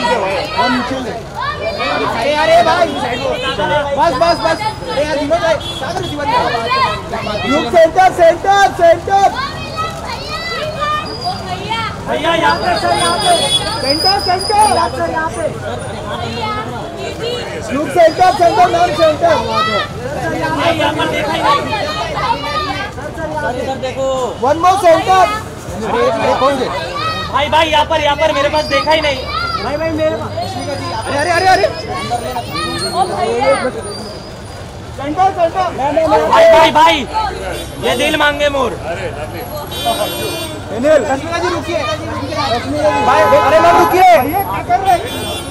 अरे अरे भाई बस बस बस सेंटर सेंटर सेंटर भैया यहाँ पे सर, यहाँ पे सेंटर सेंटर यहाँ पे लुक सेंटर सेंटर नाम सेंटर भाई यहाँ पर देखा ही नहीं। सर देखो वन मोर सेंटर अरे कौन से भाई भाई यहाँ पर मेरे पास देखा ही नहीं भाई भाई मेरे पास अरे अरे अरे सेंटर सेंटर भाई भाई भाई ये दिल मांगे मोर। रश्मिका जी रुकिए भाई अरे मैम रुकिए क्या कर रहे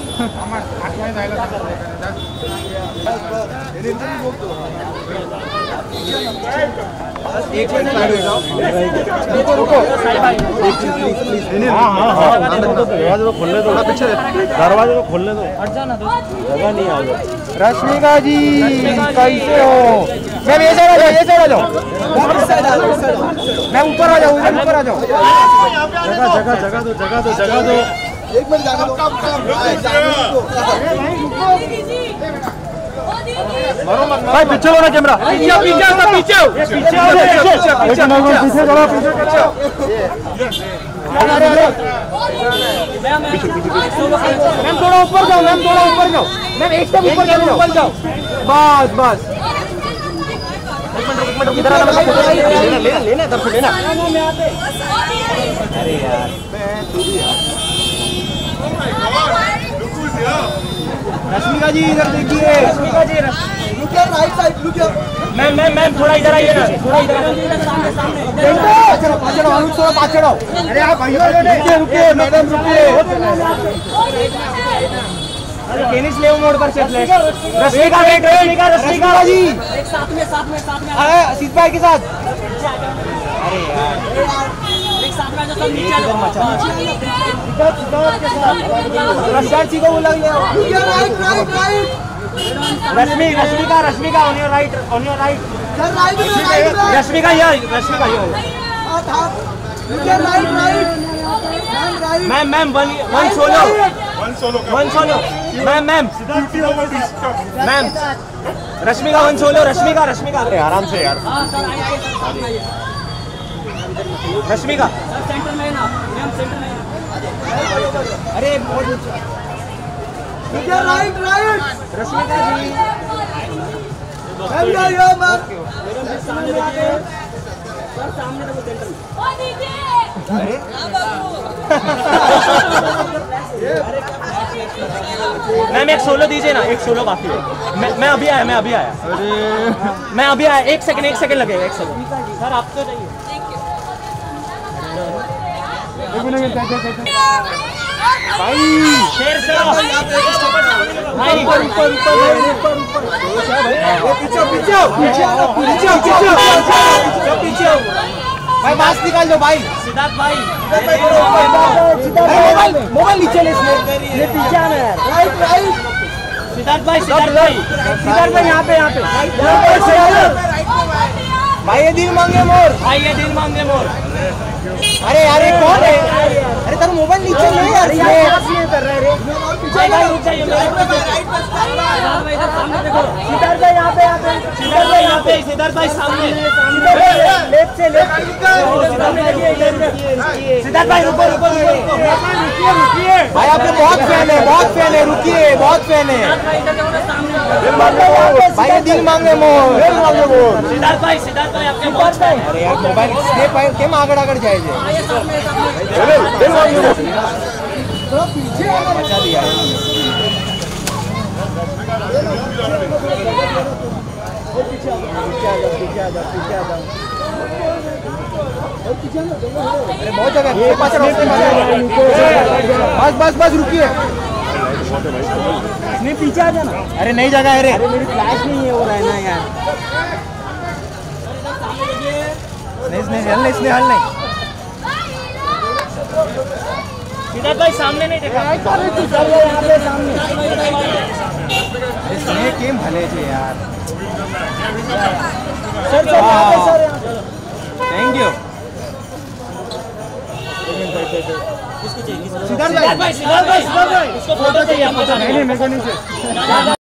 एक मिनट साइड हो जाओ रुको रुको दरवाजे को खोलने दो, दरवाजे को खोलने दो, जगह नहीं आ गया। रश्मिका जी कैसे हो मैम ये साइड आ जाओ ये साइड आ जाओ मैम ऊपर आ जाओ ऊपर आ जाओ जगह जगह जगह दो, जगह दो, जगह दो। एक मिनट जगह दो भाई पीछे लो ना कैमरा, पीछे पीछे पीछे पीछे मैम थोड़ा ऊपर जाओ मैम थोड़ा ऊपर जाओ मैम एक स्टेप ऊपर जाओ बस बस इधर लेना इधर से लेना अरे यार रश्मिका जी इधर देखिए Rashmika ji look your right side look your ma'am थोड़ा इधर आइए ना, थोड़ा इधर चलो अनुज थोड़ा पास चढ़ाओ अरे आप भाइयों रुकिए रुकिए मैडम रुकिए टेनिस लेव मोड पर चल रहे रश्मिका रश्मिका जी साथ में असीत भाई के साथ अरे यार साथ में सब नीचे आ जाओ। रश्मिका को बोला Rashmika on your right Rashmika ma'am one solo ma'am Rashmika one solo Rashmika आराम से यार। रश्मिका सेंटर में ना मैम, सेंटर में अरे राइट रश्मिका जी सामने देखो सेंटर में। मैम एक सोलो दीजिए ना, एक सोलो काफी है। मैं अभी आया मैं अभी आया एक सेकंड लगेगा, एक सेकंड सर आप तो जाइए। भाई शेर से भाई ऊपर पीछे भाई मास्क निकाल दो भाई। सिद्धार्थ भाई मोबाइल नीचे ले पीछे आना यार। राइट सिद्धार्थ भाई यहाँ पे भाई ये दिल मांगे मोर अरे यार ये कौन है? अरे तेरा मोबाइल नीचे नहीं यार कर रहा है रे। सिद्धार्थ भाई यहाँ पे सिद्धार्थ भाई सामने लेफ्ट से सिद्धार्थ भाई रुको भाई आपके बहुत फैन है रुकिए बहुत फैन है भाई ये दिल मांगे मोर सिद्धार्थ भाई आपके बहुत अरे यार मोबाइल केम आगड़ जाए बचा दिया अरे बहुत जगह बस रुकिए नहीं पीछे आ जाना। अरे नहीं जगह है रे, अरे मेरी फ्लैश नहीं है वो रहना यार। इसने हल नहीं सिद्धार्थ भाई सामने नहीं देखा इसने केम भले छे यार। सर थैंक यू सिद्धार्थ भाई उसको फोटो चाहिए आपको। नहीं मेरे को नहीं चाहिए।